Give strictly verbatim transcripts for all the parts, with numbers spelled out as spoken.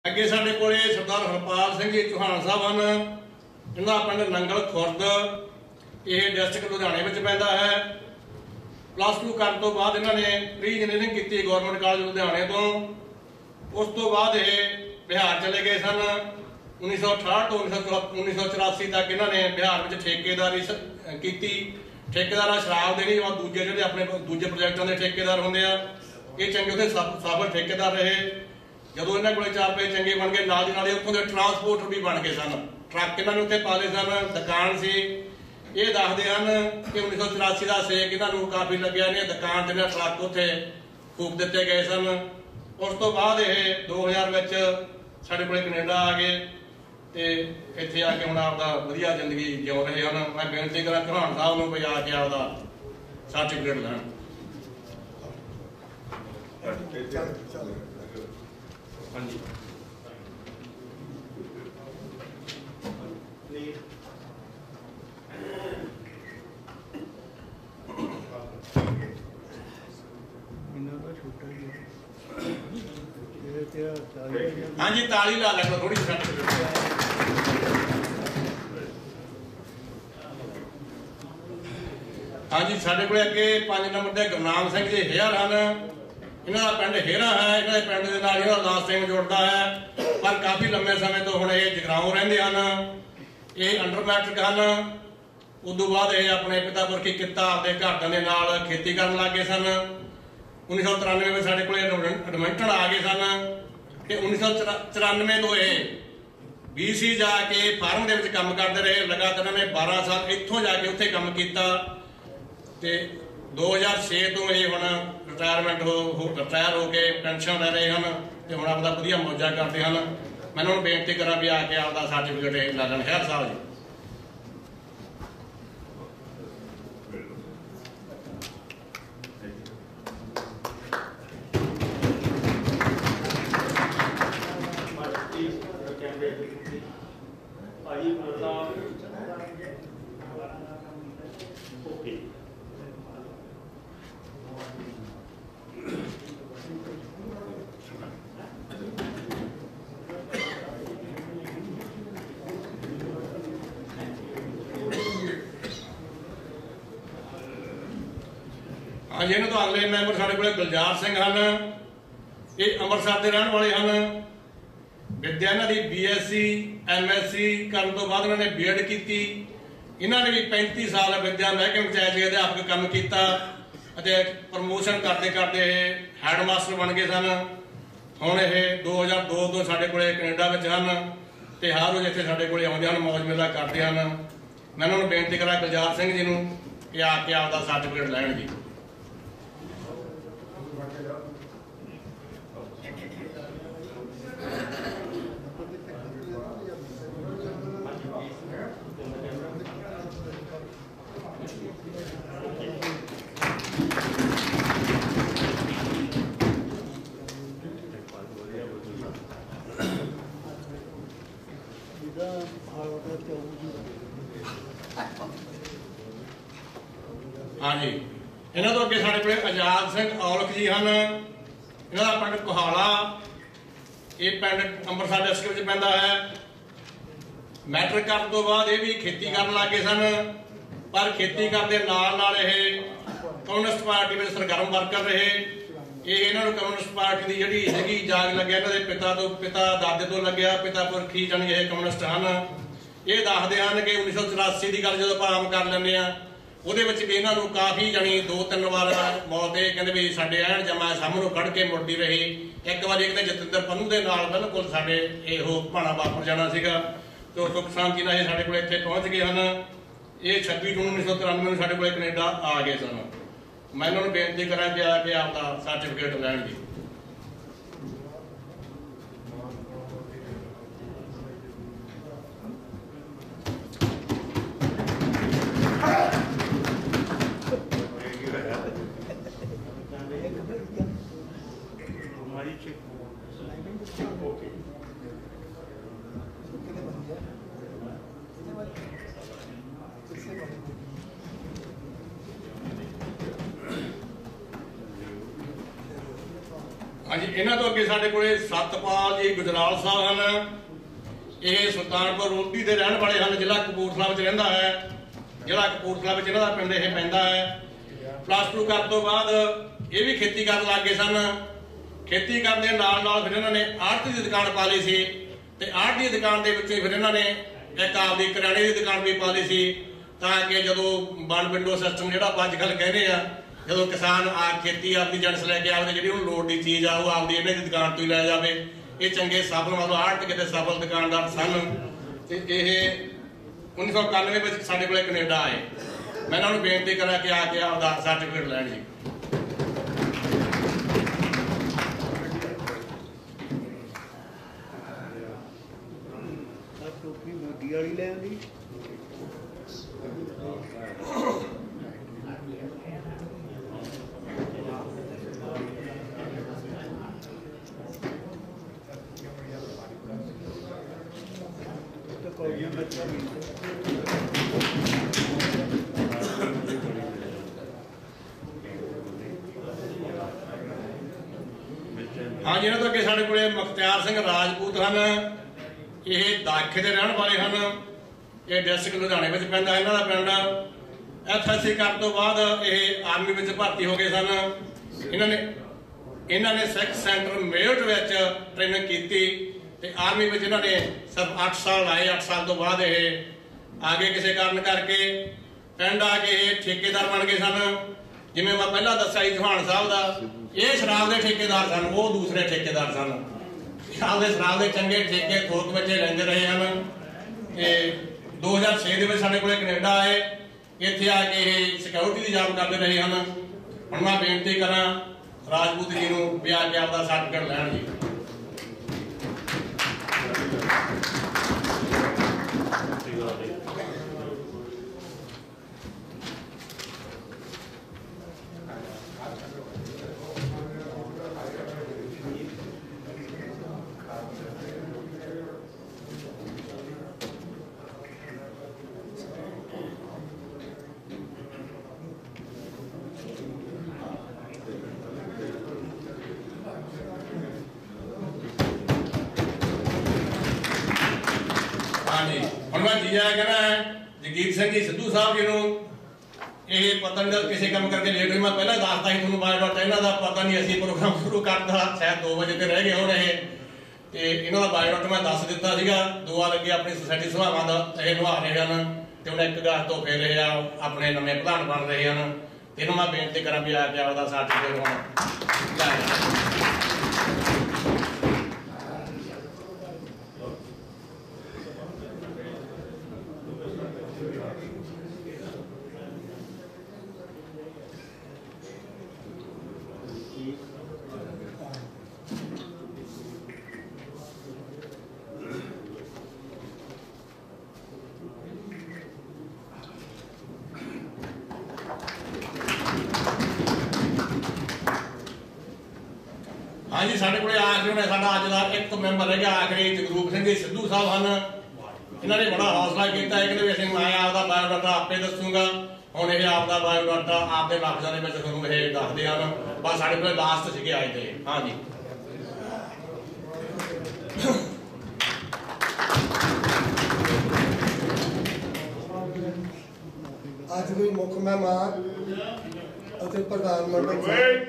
अगे साडे कोले सरदार हरपाल सिंह जी चौहान साहब हैं। इन्हां पिंड नंगल खुर्द यह डिस्ट्रिक्ट लुधियाने में पैंदा है। प्लस टू करने तो बाद इन्होंने प्री इंजीनियरिंग की गौरमेंट कॉलेज लुधियाने तो। उस तो बाद ये बिहार चले गए सन। उन्नीस सौ अठाहठ तो उन्नीस सौ चौरासी तक इन्होंने बिहार में ठेकेदारी की। ठेकेदार शराब देनी और दूजे जो अपने दूजे प्रोजेक्टों के ठेकेदार होंगे ये चंगे उत्थे साबत ठेकेदार रहे। जो इन्होंने को चार पैसे चंगे बन गए नाल नाल उत्थों के ट्रांसपोर्टर भी बन गए सन। ट्रक इन्होंने उत्थे पा लए सन। दुकान से ये दसते हैं कि उन्नीस सौ चौरासी का सेक इन्होंने काफ़ी लग्या ने दुकान से ट्रक उत्थे फूक दिते गए सन। उस तो बाद ये दो हज़ार विच साडे कोल कनेडा आ गए तो इत्थे आके हुण आपदा वधिया जिंदगी जिउ रहे हैं। मैं बेनती करा चौहान साहब नूं भी आके आपदा सर्टिफिकेट लैण। हाँ जी हाँ जी ताली ला लो थोड़ी सी। हाँ जी साढ़े को अगे पांच नंबर के गुरनाम सिंह जी हेयर हैं। इन्हों का पिंड हेरा है। इन्होंने पिंड के नाल इन्हों लास्ट टाइम जुड़ता है पर काफ़ी लंबे समय तो हुण ये जगराओं रहिंदे हैं। ये अंडर मैट्रिक हैं। उदों बाद ये अपने पिता पुरखी किता आपके घरदियां दे नाल खेती करन लग गए सन। उन्नीस सौ तिरानवे में साढ़े को एडमिंटन आ गए सन कि उन्नीस सौ चौरानवे तो ये बी सी जाके फार्म के काम करते रहे। लगातार इन्होंने बारह साल इत्थों जाके उत्थे काम किया। दो हज़ार छे तो ये हुण रिटायरमेंट हो रिटायर होकर पेनशन ले रहे हैं तो हुण आपदा वधिया मौजा करते हैं। मैं उन्होंने बेनती करा भी आके आपदा सर्टिफिकेट लै लैण हेयर साहब जी। हाँ जी तो अगले मैंबर साढ़े को गुलजार सिंह हैं। ये अमृतसर के रहने वाले हैं। विद्या इन्हों की B S C M S C करने तो बाद इन्होंने बी एड की। इन्होंने भी पैंती साल विद्या महकमे में एज अध्यापक काम किया। प्रमोशन करते करते हैड मास्टर बन गए सन। हुण ये दो हज़ार दो तो साढ़े को कनेडा में हैं तो हर रोज़ इतने साढ़े को आते हैं मौज मेला करते हैं। मैं उन्होंने बेनती करा गुलजार सिंह जी को आके आपका सर्टिफिकेट लैण जी। हाँ जी इन्हों तो अगे साढ़े को आजाद सिंह औलख जी हैं। इन्हों का पिंड कोहाला ये पिंड अमृतसर डिस्ट्रिक्ट पैंदा है। मैट्रिक करने तो बाद ये भी खेती कर लग गए सन पर खेती करते नाल नाल ये कम्यूनिस्ट पार्टी में सरगर्म वर्कर रहे। ये इन्होंने कम्यूनिस्ट पार्टी की जी हैगी जाग लगे इन्होंने पिता तो पिता दादे तो लग्या पिता पुरखी जानी ये कम्यूनिस्ट हैं। ये दसते हैं कि उन्नीस सौ चौरासी की गल जो आम कर लें वो इन्हों काफ़ी जानी दो तीन बार मौत ये कहते भी साढ़े ऐन जमा सामनों कढ़ के मुड़ती रही। एक बार एक जतिंदर पन्नू के नाल बिल्कुल साढ़े यो भाना वापर जाना सीगा तो सुख शांति नाल ये साढ़े को इत्थे पहुँच गए हैं। ये छब्बी जून उन्नीस सौ तिरानवे में साढ़े को कनेडा आ गए सन। मैं उन्होंने बेनती करा कि आके आपका सर्टिफिकेट लैण जी। इन्हां तो अगे साडे कोले सतपाल जी गुजराल साहब हैं। ये सुल्तानपुर लोधी के रहने वाले हैं, जिला कपूरथला में रहिंदा है। जिला कपूरथला में इन्हां दा पिंड ये पैंदा है। प्लस टू करने तो बाद ये भी खेती करन लग गए सन। खेती करने नाल नाल फिर इन्हां ने आड़ती की दुकान पा ली सी ते आड़ती की दुकान दे विचों फिर इन्हां ने एक आपदी करियाने की दुकान भी पा ली सी, ताकि जदों वन विंडो सिस्टम जिहड़ा अजकल कहने आ, जदों किसान आ खेती आपकी जिनस लैके आपदे जिहड़ी उहनूं लोड़ दी चीज़ आ वो आपदी इन्हां दी दुकान तो ही लै जावे। ये चंगे सफल मतलब आड़त किते सफल दुकानदार सन। ते ये उन्नीस सौ इक्यानवे में साडे कोल कनेडा आए। मैं इन्हां नूं बेनती करा कि आके आपदा सर्टिफिकेट लैण जी। टोपी मोदी वाली ले आंदी। हाँ जी, इन्हां तो अगे साडे कोले मुख्तियार सिंह राजपूत हैं। ये दाखे के रहने वाले हैं। ये डिस्ट्रिक्ट लुधियाने में पैंदा इन्हां दा पिंड। एफ एस सी करने तो बाद ये आर्मी में भर्ती हो गए सन। इन्हां ने इन्हां ने सिख सेंटर मेरठ में ट्रेनिंग की ते आर्मी में इन्हां ने सिर्फ अठ साल लाए। अठ साल तो बाद ये आगे किसी कारण करके पिंड आके ये ठेकेदार बन गए सन। जिवें मैं पहला दस्सिया चौहान साहब का, ये शराब के ठेकेदार सन, वो दूसरे ठेकेदार सन। आपके शराब के चंगे ठेके थोक बच्चे लेंदे रहे हैं। दो हज़ार छे के साढ़े को कनेडा आए, इत्थे आके ये सिक्योरिटी की जॉब करते रहे हैं। हुण मैं बेनती करा राजपूत जी नूं भी आके आपका सर्टिफिकेट लैण जी। जी आया कहना है जगजीत सिंह जी सिद्धू साहब जी नूं ये पता नहीं किसी काम करके लेट हुई। मैं पहले दसता ही तुहानूं बायोडाटा इन्हां दा पता नहीं, असीं प्रोग्राम शुरू करता शायद दो बजे ते रह गए होण। ये ते इन्हां दा बायोडाटा मैं दस दिता सीगा। दुआ लगी अपनी सोसाइटी सभावां दा ये निभा रहे हैं ते हुण एक अगस्त तो फिर ये अपने नਵੇਂ प्रधान बन रहे हैं। इन्हां मैं बेनती करा भी आके आपदा सर्टिफिकेट हुण लै जाओ। हाँ जी, साढ़े को आखिरी ने साडा अज का एक मैंबर रह गया आखिरी जगरूप सिंह जी सिद्धू साहब हैं। इन्होंने बड़ा हौसला किया है कि असं मैं आपका बायोडाटा आपे दसूंगा। हुण ये आपका बायोडाटा आपके लफ्ज़ों में तुहानूं ये दसदे हैं। बस साढ़े को लास्ट सीगे आए थे। हाँ जी, अज कोई मुख मेहमान प्रधानमंत्री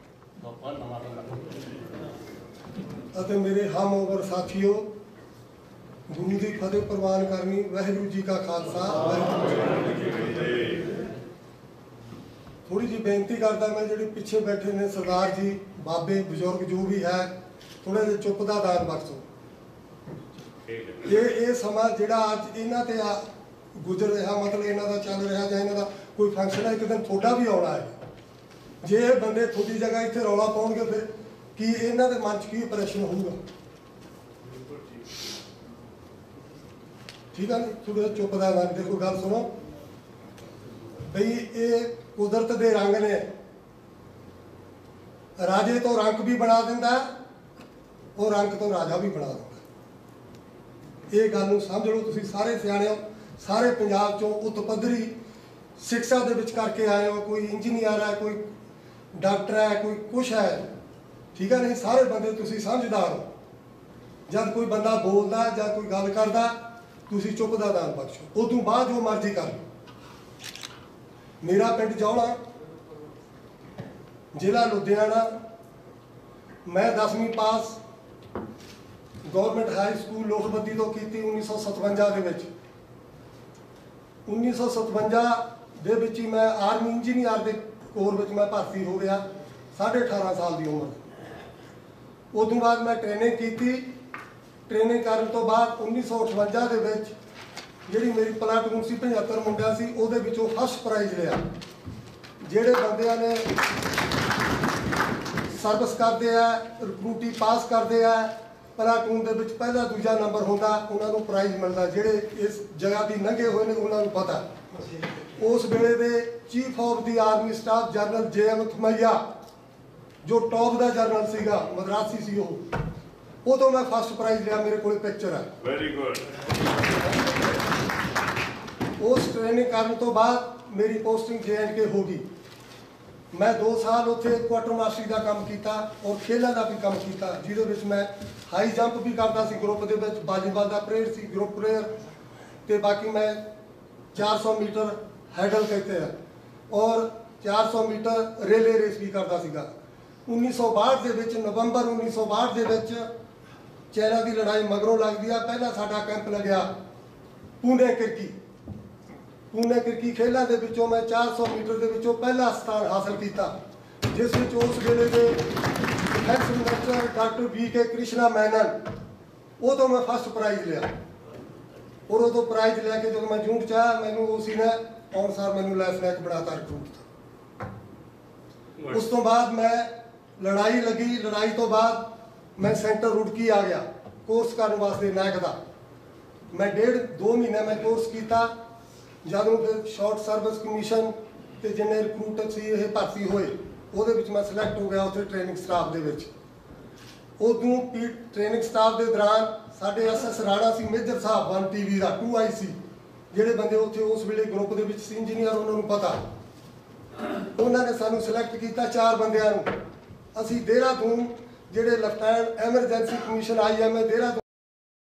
ਅਤੇ ਮੇਰੇ ਹਮ ਉਮਰ ਸਾਥੀਓ, गुरु की फतेह प्रवान करनी। वाहिगुरू जी का खालसा वाहिगुरू जी की फतेह। थोड़ी जी बेनती करता मैं, जो पिछे बैठे ने सरदार जी बाबे बजुर्ग जो भी है, थोड़े जे चुप का दान बख्शो। ये ये समा जिहड़ा अज इन्हां ते गुजर रहा, मतलब इन्हां दा चल रहा जां इन्हां दा कोई फंक्शन है, एक दिन थोड़ा भी आना है। जे बंदे थोड़ी जगह इत्थे रौला पाउणगे फिर कि इन्हां दे मन च की इंप्रैशन होऊगा। ठीक है नी, थोड़ा चुप का दान। देखो गल सुनो बई, ये कुदरत के रंग ने। राजे तो रंग भी बना दिंदा और रंग तो राजा भी बना दिंदा। ये गल नूं समझ लो तुसीं सारे सियाणे हो, सारे पंजाब चों उत पद्धरी शिक्षा दे विच करके आए हो। कोई इंजीनियर है, कोई डॉक्टर है, कोई कुछ है, ठीक है नहीं, सारे बंदे तुसी समझदार हो। जब कोई बंदा बोलता या कोई गल करता तुसी चुप दा दान बख्शो, उस तो बाद जो मर्जी कर लो। मेरा पिंड जौला, जिला लुधियाना। मैं दसवीं पास गवर्नमेंट हाई स्कूल लोखबद्दी तो की उन्नीस सौ सतवंजा के उन्नीस सौ सतवंजा दे विच ही मैं आर्मी इंजीनियर के कोर में मैं भर्ती हो गया, साढ़े अठारह साल की उम्र। उस तो बाद मैं ट्रेनिंग की, ट्रेनिंग करने तो बाद उन्नीस सौ अठवंजा के जी मेरी प्लाटून सी पचहत्तर मुंडिया सी उहदे विचों फर्स्ट प्राइज लिया। जेडे बंदियां ने सर्विस करते हैं, रिक्रूटी पास करते हैं, प्लाटून दे विच पहला दूजा नंबर होंदा, उन्होंने प्राइज मिलता। जेडे इस जगह की लंघे हुए ने उन्होंने पता। उस वेले दे chief of the army staff general J M Thimayya जो टॉप का जनरल सीगा, मद्रासी सी वो, उदों मैं फर्स्ट प्राइज लिया। मेरे को पिक्चर है। Very good. उस ट्रेनिंग करने तो बाद मेरी पोस्टिंग जे एंड के हो गई। मैं दो साल उत्थे क्वार्टर मास्टरी का काम किया और खेलों का भी काम किया, जिहदे मैं हाई जंप भी करता सी, ग्रुप के वालीबॉल का प्रेयर सी, ग्रुप प्रेयर, तो बाकी मैं चार सौ मीटर हैडल कहते हैं और चार सौ मीटर रेले रेस भी करता सीगा। उन्नीस सौ बाहठ के नवंबर उन्नीस सौ बाहठ के चाइना की लड़ाई मगरों लगती है। पहला साडा कैंप लग्या पुणे किरकी। पुणे किरकी खेलों के विचों मैं चार सौ मीटर के विचों पहला स्थान हासिल किया, जिस विच उस वेले के डिफेंस मिनिस्टर डॉक्टर वी के कृष्णा मैनन, उदों मैं फर्स्ट प्राइज लिया। और उदों प्राइज लैके जो मैं जूट चाह मैनू उसी ने और सार मैनू लैफ्टिनेंट बनाता रिक्रूट। उस तो बाद मैं लड़ाई लगी, लड़ाई तो बाद मैं सेंटर रुड़की आ गया कोर्स करने वास्ते नैक का। मैं डेढ़ दो महीने मैं कोर्स किया। ਜਦੋਂ फिर शॉर्ट सर्विस कमीशन ਤੇ जिन्ने रिक्रूट सी ये भर्ती होए ਉਹਦੇ ਵਿੱਚ मैं सिलेक्ट हो गया ਉੱਥੇ ट्रेनिंग स्टाफ ਦੇ ਵਿੱਚ। ਉਦੋਂ ਪੀ ट्रेनिंग स्टाफ ਦੇ ਦੌਰਾਨ ਸਾਡੇ ਐਸ ਐਸ ਰਾਣਾ ਸੀ ਮੇਜਰ ਸਾਹਿਬ वन टीवी ਦਾ टू आई ਸੀ, ਜਿਹੜੇ ਬੰਦੇ ਉੱਥੇ ਉਸ ਵੇਲੇ ਗਰੁੱਪ ਦੇ ਵਿੱਚ ਸੀ ਇੰਜੀਨੀਅਰ, ਉਹਨਾਂ ਨੂੰ ਪਤਾ। ਉਹਨਾਂ ਨੇ ਸਾਨੂੰ ਸਿਲੈਕਟ ਕੀਤਾ ਚਾਰ ਬੰਦਿਆਂ ਨੂੰ। ਅਸੀਂ ਦੇਹਰਾਦੂਨ ਜਿਹੜੇ lieutenant emergency commission I M A Dehradun